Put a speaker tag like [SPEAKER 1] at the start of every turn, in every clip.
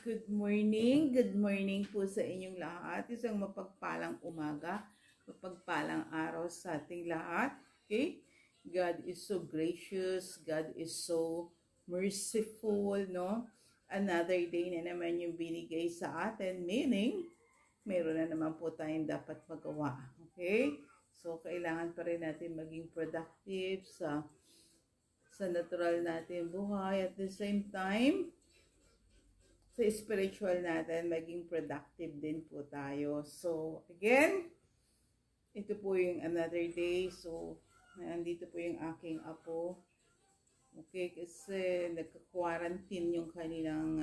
[SPEAKER 1] Good morning po sa inyong lahat. Isang mapagpalang umaga, mapagpalang araw sa ating lahat. Okay? God is so gracious, God is so merciful, no? Another day na naman yung binigay sa atin, meaning, meron na naman po tayong dapat magawa. Okay? So, kailangan pa rin natin maging productive sa natural natin buhay. At the same time, sa spiritual natin, maging productive din po tayo. So, again, ito po yung another day. So, nandito po yung aking apo. Okay, kasi nagka-quarantine yung kanilang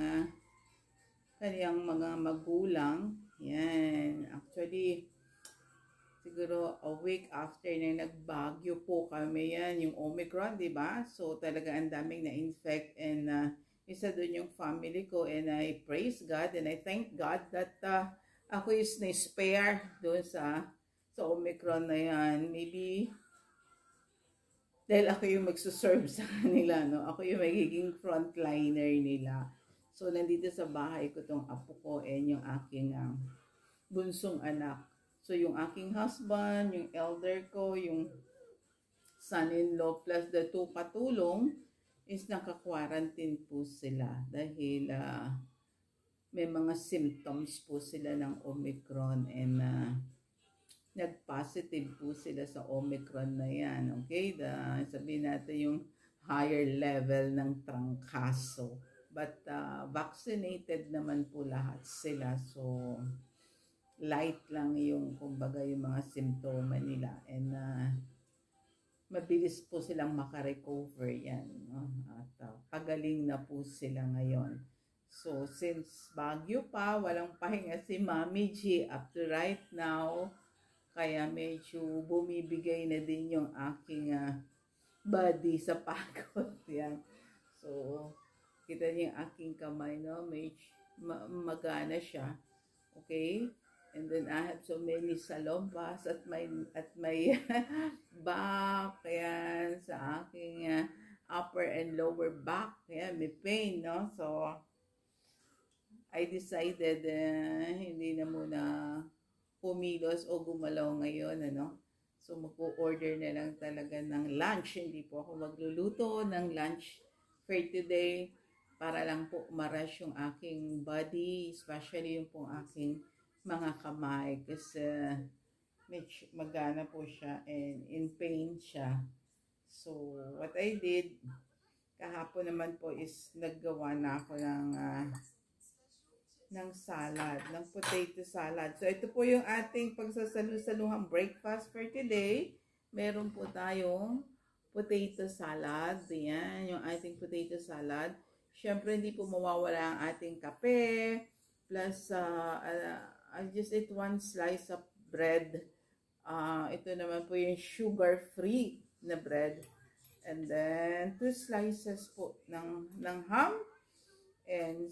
[SPEAKER 1] mga magulang. Yan. Actually, siguro a week after na nagbagyo po kami yan, yung Omicron, di ba? So, talaga ang daming na-infect and isa doon yung family ko, and I praise God and I thank God that ako is na-spare doon sa Omicron na yan. Maybe dahil ako yung magsuserve sa kanila, no? Ako yung magiging frontliner nila. So, nandito sa bahay ko tong apo ko and yung aking bunsong anak. So, yung aking husband, yung elder ko, yung son-in-law plus the two katulong, is naka-quarantine po sila dahil may mga symptoms po sila ng Omicron and nag-positive po sila sa Omicron na yan. Okay? Sabihin natin yung higher level ng trangkaso. But vaccinated naman po lahat sila. So, light lang yung, kumbaga, yung mga simptoma nila. And mabilis po silang makarecover yan. No? At pagaling na po sila ngayon. So, since Baguio pa, walang pahinga si Mami G up to right now. Kaya medyo bumibigay na din yung aking body sa pagod. Yan. So, kita niyo yung aking kamay, no? Medyo magana siya. Okay? And then I have so many salombas at my back, ayan, sa aking upper and lower back. Ayan, may pain, no? So, I decided hindi na muna pumilos o gumalaw ngayon, ano? So, mag-order na lang talaga ng lunch. Hindi po ako magluluto ng lunch for today para lang po ma-rush yung aking body, especially yung pong aking mga kamay kasi medyo magana po siya and in pain siya. So, what I did kahapon naman po is naggawa na ako ng salad, ng potato salad. So, ito po yung ating pagsasalu-saluhang breakfast for today. Meron po tayong potato salad. Yan, yung ating potato salad. Siyempre, hindi po mawawala ang ating kape, plus I just ate one slice of bread. Ito naman po yung sugar-free na bread. And then, 2 slices po ng ham. And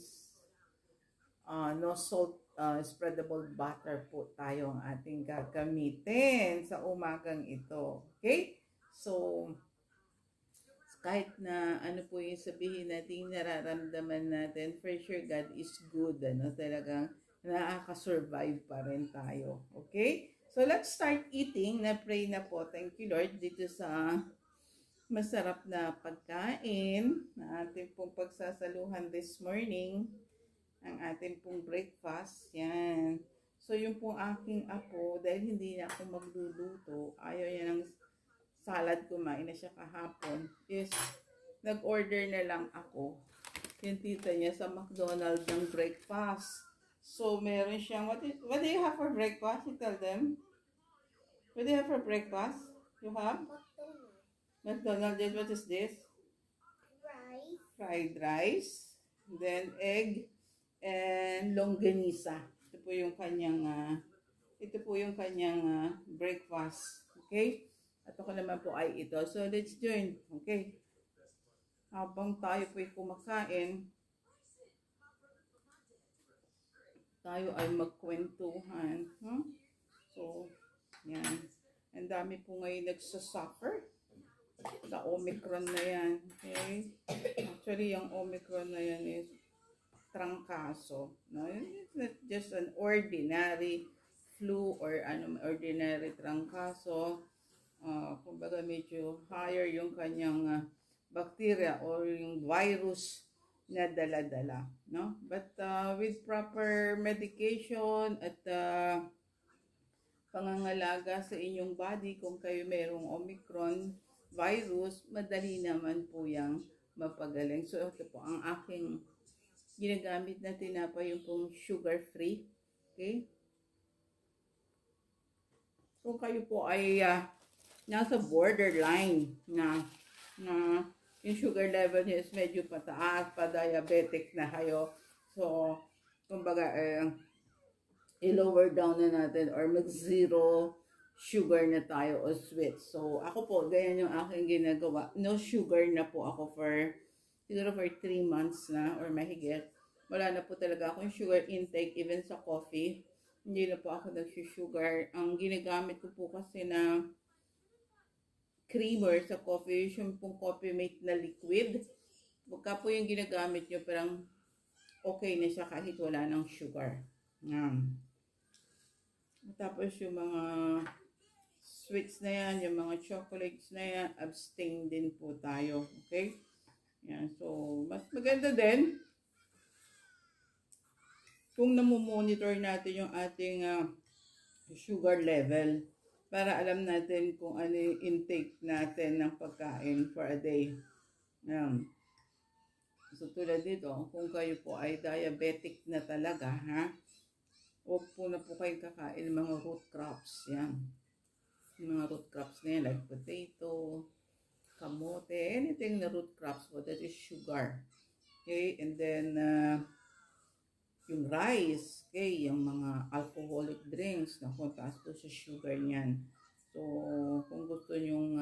[SPEAKER 1] no salt, spreadable butter po tayo ang ating gagamitin sa umagang ito. Okay? So, kahit na ano po yung sabihin natin, nararamdaman natin, for sure God is good. Ano? Talagang nakaka-survive pa rin tayo. Okay? So, let's start eating. Na-pray na po. Thank you, Lord, dito sa masarap na pagkain na ating pong pagsasaluhan this morning. Ang ating pong breakfast. Yan. So, yung pong aking apo, dahil hindi na ako magluluto, ayaw niya ng salad, kumain na siya kahapon, is nag-order na lang ako. Yung tita niya sa McDonald's ng breakfast. So, meron siyang, what do you have for breakfast? You tell them. What do you have for breakfast? You have? McDonald's. What is this?
[SPEAKER 2] Rice.
[SPEAKER 1] Fried rice. Then, egg. And longganisa. Ito po yung kanyang, breakfast. Okay? At ako naman po ay ito. So, let's join. Okay? Habang tayo po'y kumakain, tayo ay magkwentuhan. So, yan. Ang dami po ngayon nagsasuffer sa Omicron na yan. Okay? Actually, yung Omicron na yan is trangkaso. No? It's not just an ordinary flu or ordinary trangkaso. Kumbaga medyo higher yung kanyang bacteria or yung virus na dala-dala. No? But with proper medication at pangangalaga sa inyong body, kung kayo mayroong Omicron virus, madali naman po yung mapagaling. So ito po ang aking ginagamit na tinapay, yung pong sugar-free. Okay? Kung kayo po ay nasa borderline na yung sugar level niyo is medyo pataas, pa-diabetic na kayo. So, kumbaga, i-lower down na natin or mag-zero sugar na tayo o sweet. So, ako po, ganyan yung aking ginagawa. No sugar na po ako siguro for 3 months na or mahigit. Wala na po talaga akong sugar intake even sa coffee. Hindi na po ako nag-sugar. Ang ginagamit ko po kasi na creamer sa coffee, yung pong coffee mate na liquid. Pagka po yung ginagamit nyo, parang okay na siya kahit wala ng sugar. Yan. Tapos yung mga sweets na yan, yung mga chocolates na yan, abstain din po tayo. Okay? Yan. So, mas maganda din kung namumonitor natin yung ating sugar level para alam natin kung ano yung intake natin ng pagkain for a day. Yan. So, tulad dito, kung kayo po ay diabetic na talaga, huwag po na po kayo kakain ng mga root crops. Yan. Yung mga root crops na yan, like potato, kamote, anything na root crops po, that is sugar. Okay? And then, yung rice, okay? Yung mga alcoholic drinks, naku, taas po sa sugar niyan. So, kung gusto nyong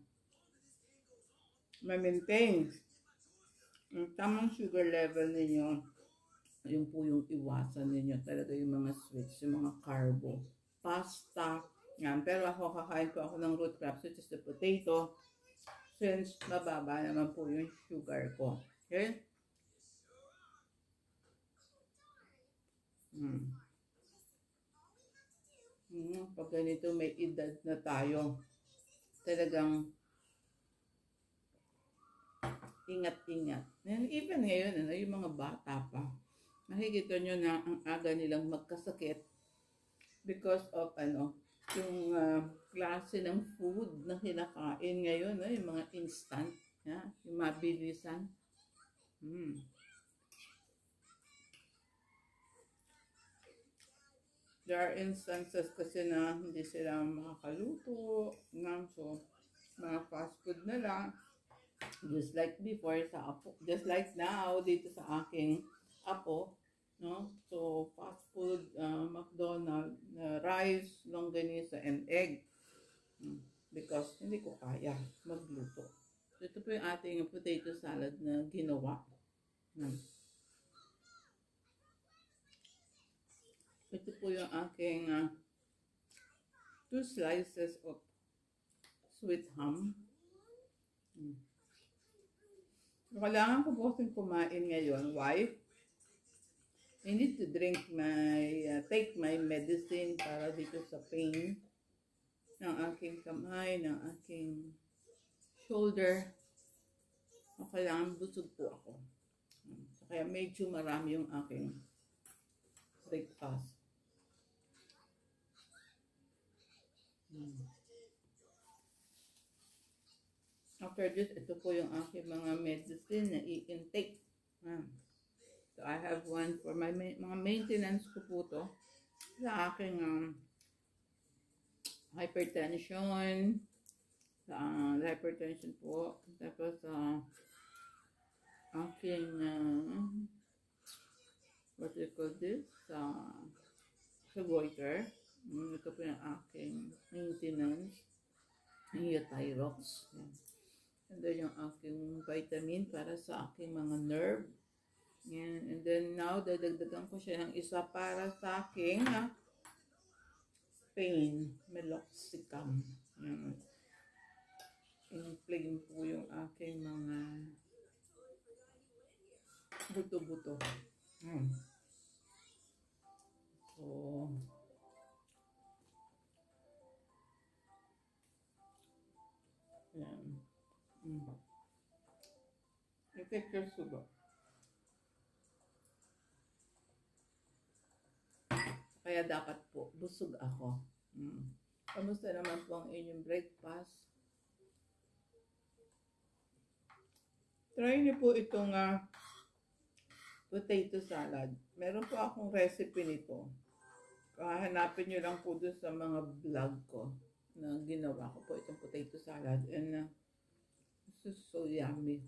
[SPEAKER 1] ma-maintain yung tamang sugar level ninyo, yun po yung iwasan ninyo talaga yung mga sweets, yung mga carbo, pasta, yan. Pero ako, kakain ko ako ng root crops, which is the potato, since mababa naman po yung sugar ko. Okay? Pag ganito may edad na tayo, talagang ingat-ingat. And even ngayon, yung mga bata pa, makikita nyo na ang aga nilang magkasakit because of yung klase ng food na kinakain ngayon, yung mga instant, yung mabilisan. There are instances kasi na hindi sila makakaluto, so mga fast food na lang. Just like before sa apo, just like now dito sa aking apo, no? So fast food, McDonald's, rice, longganisa, and egg. Because hindi ko kaya magluto. So ito po yung ating potato salad na ginawa. Ito po yung aking 2 slices of sweet ham. Kailangan ko po kumain ngayon. Why? I need to take my medicine para dito sa pain ng aking kamay, ng aking shoulder. Kailangan busog po ako. Kaya medyo marami yung aking breakfast. After this, ito po yung aking mga medicine na i-intake. So, I have one for my mga maintenance ko po to. Sa aking hypertension. Hypertension po. Tapos, aking, what do you call this? Sa goiter. Ito po yung aking maintenance. Yung Thyrox. And then yung aking vitamin para sa aking mga nerve. Yan. And then now, dadagdagan ko siya ng isa para sa aking pain. Meloxicam. Yan. In-flame po yung aking mga buto-buto. Take your sugar. Kaya dapat po, busog ako. Kamusta naman po ang inyong breakfast? Try niyo po itong potato salad. Meron po akong recipe nito. Hanapin niyo lang po doon sa mga vlog ko na ginawa ko po itong potato salad. And this is so yummy.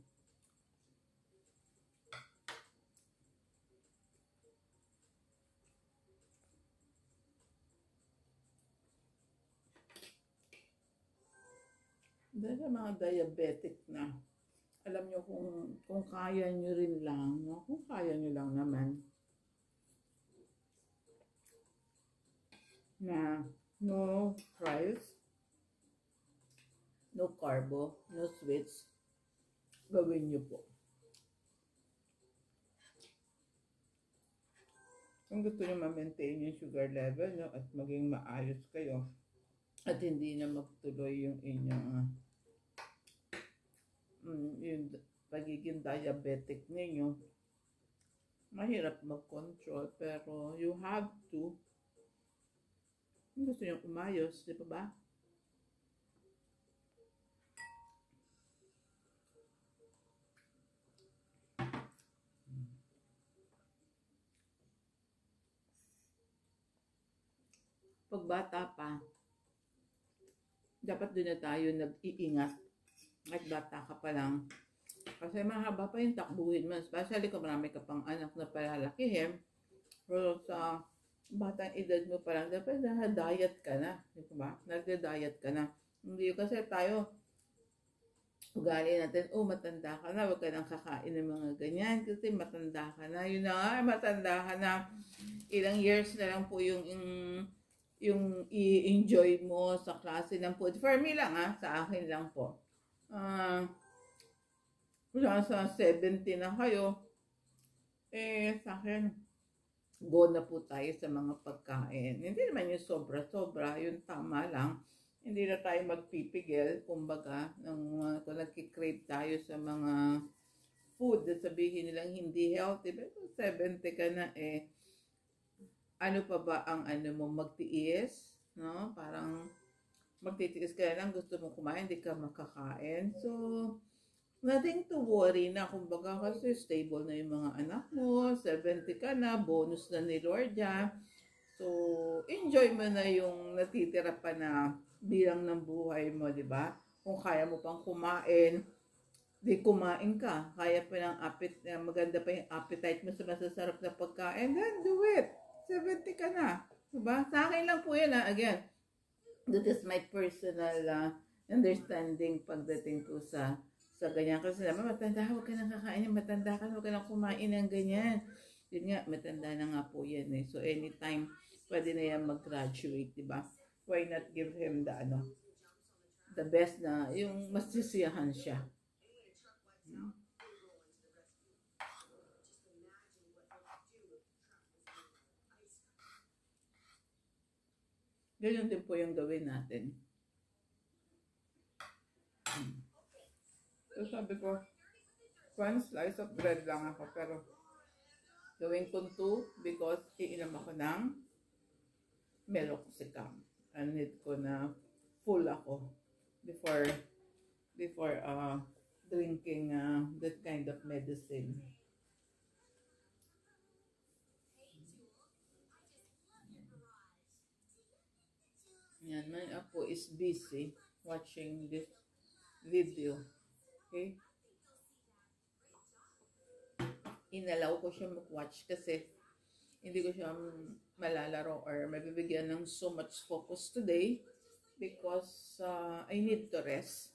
[SPEAKER 1] Dahil sa mga diabetic na, alam nyo kung kaya nyo rin lang, no? Kung kaya nyo lang naman, na no fries, no carbo, no sweets, gawin nyo po. Kung gusto nyo ma-maintain yung sugar level, no, at maging maayos kayo, at hindi na magtuloy yung inyong yung pagiging diabetic ninyo, mahirap mag-control, pero you have to. Kung gusto nyo umayos, di ba? Pag bata pa, dapat doon na tayo nag-iingat. At bata ka pa lang. Kasi mahaba pa yung takbuhin mo. Especially kung marami ka pang anak na palalakihin. Pero sa batang edad mo pa lang, dapat na-diet ka na. Di ba? Nagda-diet ka na. Hindi kasi tayo, ugali natin, matanda ka na, huwag ka nang kakain ng mga ganyan. Kasi matanda ka na. Yun na nga, matanda ka na. Ilang years na lang po yung i-enjoy mo sa klase ng food. For me lang sa akin lang po. Sa 70 na kayo, sa akin, go na po tayo sa mga pagkain. Hindi naman yung sobra-sobra, yung tama lang. Hindi na tayo magpipigil, kumbaga, kung nagkikrave tayo sa mga food, sabihin nilang hindi healthy, pero 70 ka na ano pa ba ang mo magtiis, no? Parang magtitiis ka lang, gusto mo kumain, hindi ka makakain. So, nothing to worry na, kumbaga kasi stable na yung mga anak mo, 70 ka na, bonus na ni Lord yan. So, enjoy mo na yung natitira pa na bilang ng buhay mo, di ba? Kung kaya mo pang kumain, di kumain ka. Kaya pa ng maganda pa yung appetite mo sa masasarap na pagkain, then do it. 70 ka na. Diba? Sa akin lang po yan, again. That is my personal understanding pagdating po sa ganyan. Kasi naman, matanda ka, huwag ka nang kakain. Matanda ka, huwag ka nang kumain ng ganyan. Yun nga, matanda na nga po yan So, anytime, pwede na yan mag-graduate, diba? Why not give him the best na, yung masisiyahan siya. Ganyan din po yung gawin natin. So sabi ko, one slice of bread lang ako, pero gawin ko 2 because iinom ako ng meloxicam. I need ko na full ako before drinking that kind of medicine. Yan, my apo is busy watching this video. Okay? Inalaw ko siya mag-watch kasi hindi ko siya malalaro or mabibigyan ng so much focus today because I need to rest.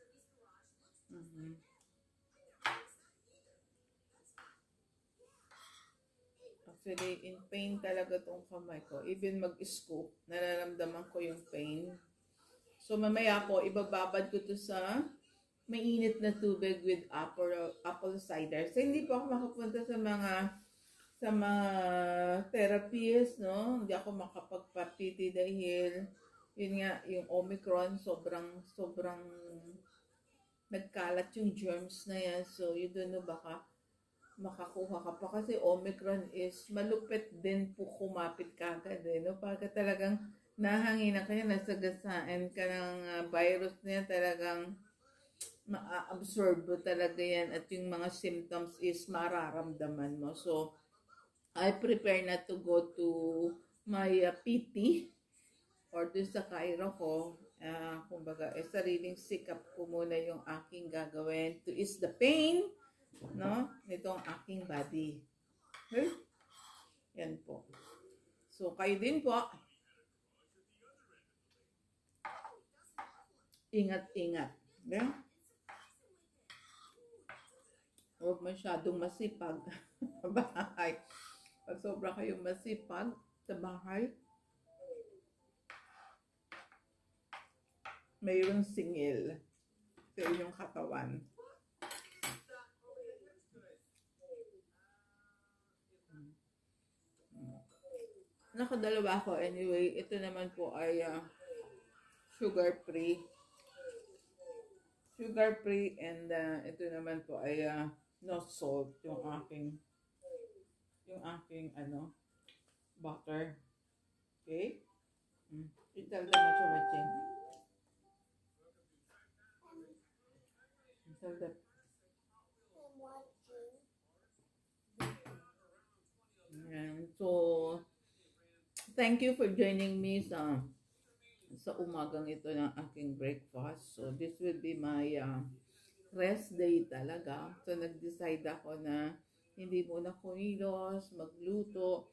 [SPEAKER 1] Actually, in pain talaga tong kamay ko. Even mag-scoop, nararamdaman ko yung pain. So, mamaya po, ibababad ko to sa mainit na tubig with apple cider. So, hindi po ako makapunta sa mga therapies, no? Hindi ako makapagpapiti dahil, yun nga, yung Omicron, sobrang nagkalat yung germs na yan. So, you don't know, baka makakuha ka pa. Kasi Omicron is malupit din po kumapit kagad. No? Pagka talagang nahanginan ka, nasagasaan ka ng virus na yan, talagang ma-absorb mo talaga yan. At yung mga symptoms is mararamdaman mo. So, I prepare not to go to my PT or dun sa Cairo ko. Kumbaga, sariling sikap ko muna yung aking gagawin to ease the pain, no? Nitong aking body. Okay? Yan po. So, kayo din po. Ingat-ingat. Okay? Huwag masyadong masipag sa bahay. Pag sobra kayong masipag sa bahay, mayroong singil sa inyong katawan. Nakadalawa ako anyway. Ito naman po ay sugar-free. Sugar-free and ito naman po ay no salt yung aking butter. Okay? Ital na macho-macho. Ital na.
[SPEAKER 2] I'm watching.
[SPEAKER 1] Ayan. So, thank you for joining me sa umagang ito ng aking breakfast. So, this will be my rest day talaga. So, nag-decide ako na hindi muna kumilos, magluto.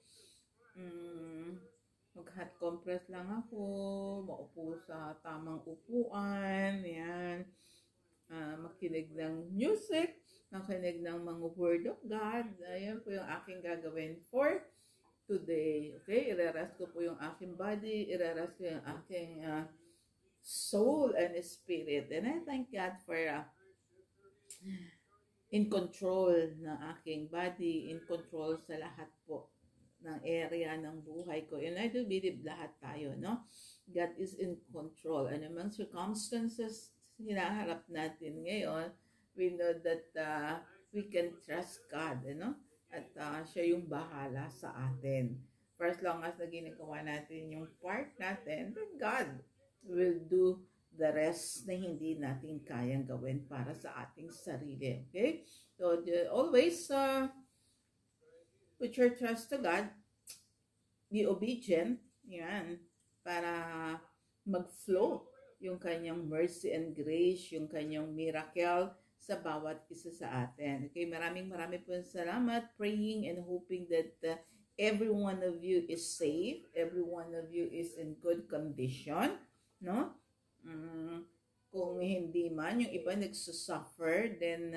[SPEAKER 1] Mag-hot compress lang ako, maupo sa tamang upuan, yan. Makinig ng music, makinig ng mga word of God. Ayan po yung aking gagawin for today. Okay, irerest ko po yung aking body, irerest ko yung aking soul and spirit. And I thank God for in control ng aking body, in control sa lahat po ng area ng buhay ko. And I do believe lahat tayo, no? God is in control. Ano mang circumstances hinaharap natin ngayon, we know that we can trust God, no? At siya yung bahala sa atin. For as long as na ginagawa natin yung part natin, then God will do the rest na hindi natin kayang gawin para sa ating sarili. Okay? So, always put your trust to God. Be obedient. Yan. Para mag-flow yung kanyang mercy and grace, yung kanyang miracle sa bawat isa sa atin. Okay? Maraming po salamat. Praying and hoping that every one of you is safe. Every one of you is in good condition. No? Kung hindi man, yung iba nagsusuffer, then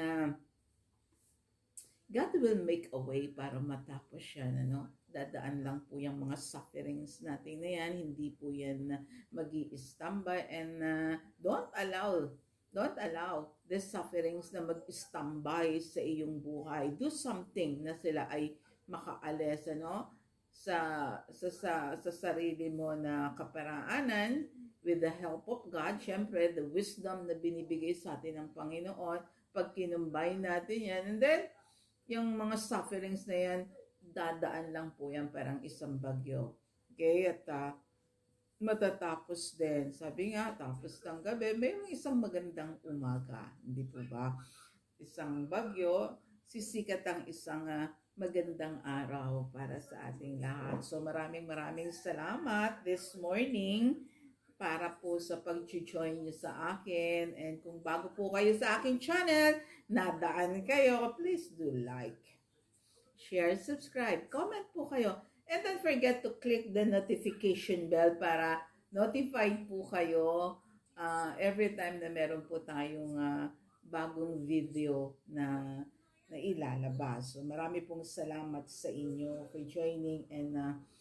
[SPEAKER 1] God will make a way para matapos yan, ano? Dadaan lang po yung mga sufferings natin na yan, hindi po yan mag-i-standby, and don't allow the sufferings na mag-standby sa iyong buhay. Do something na sila ay makaalis, ano? Sa sarili mo na kaparaanan, with the help of God, syempre, the wisdom na binibigay sa atin ng Panginoon, pag kinumbay natin yan, and then, yung mga sufferings na yan, dadaan lang po yan parang isang bagyo. Okay? At matatapos din. Sabi nga, tapos ng gabi, mayroong isang magandang umaga. Hindi po ba? Isang bagyo, sisikat ang isang magandang araw para sa ating lahat. So maraming salamat this morning para po sa pag-join nyo sa akin. And kung bago po kayo sa aking channel, nadaan kayo, please do like, share, subscribe, comment po kayo. And don't forget to click the notification bell para notified po kayo every time na meron po tayong bagong video na ilalabas. So marami pong salamat sa inyo for joining, and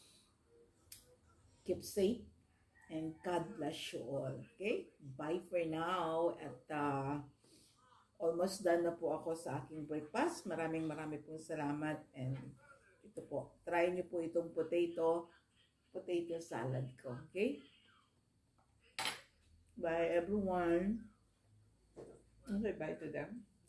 [SPEAKER 1] keep safe. And God bless you all. Okay? Bye for now. At almost done na po ako sa aking breakfast. Maraming pong salamat. And ito po, try nyo po itong potato salad ko. Okay? Bye everyone. Okay, bye to them.